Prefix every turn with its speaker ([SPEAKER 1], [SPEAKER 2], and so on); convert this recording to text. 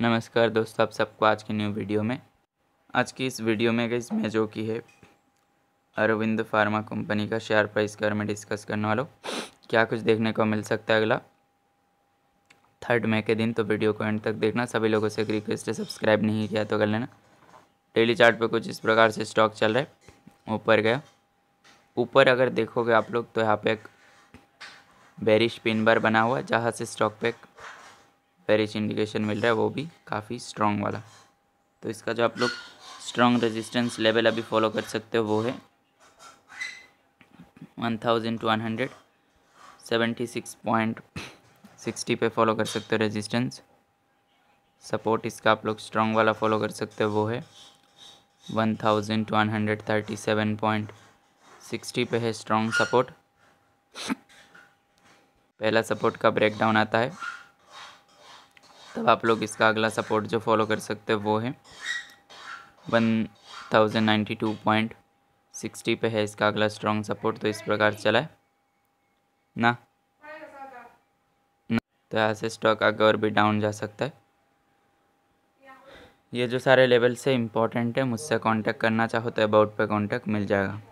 [SPEAKER 1] नमस्कार दोस्तों, आप सबको आज की न्यू वीडियो में। आज की इस वीडियो में गाइस मैं जो कि है अरविंद फार्मा कंपनी का शेयर प्राइस के बारे में डिस्कस करने वाला हूँ। क्या कुछ देखने को मिल सकता है अगला 3 मई के दिन, तो वीडियो को एंड तक देखना। सभी लोगों से एक रिक्वेस्ट है, सब्सक्राइब नहीं किया तो कर लेना। डेली चार्ट पे कुछ इस प्रकार से स्टॉक चल रहा है, ऊपर गया। ऊपर अगर देखोगे आप लोग तो यहाँ पे एक बेरिश पिन बार बना हुआ है, जहाँ से स्टॉक पे एक बेरिश इंडिकेशन मिल रहा है, वो भी काफ़ी स्ट्रॉन्ग वाला। तो इसका जो आप लोग स्ट्रॉन्ग रेजिस्टेंस लेवल अभी फॉलो कर सकते हो वो है 1276.60 पे फॉलो कर सकते हो रेजिस्टेंस। सपोर्ट इसका आप लोग स्ट्रॉन्ग वाला फॉलो कर सकते हो, वो है 1237.60 पे है स्ट्रॉन्ग सपोर्ट। पहला सपोर्ट का ब्रेकडाउन आता है, तब आप लोग इसका अगला सपोर्ट जो फॉलो कर सकते हो वो है 1092.60 पे है इसका अगला स्ट्रॉन्ग सपोर्ट। तो इस प्रकार चला है ना, तो यहाँ से स्टॉक आगे और भी डाउन जा सकता है। ये जो सारे लेवल से इम्पोर्टेंट है, मुझसे कांटेक्ट करना चाहो तो अबाउट पे कांटेक्ट मिल जाएगा।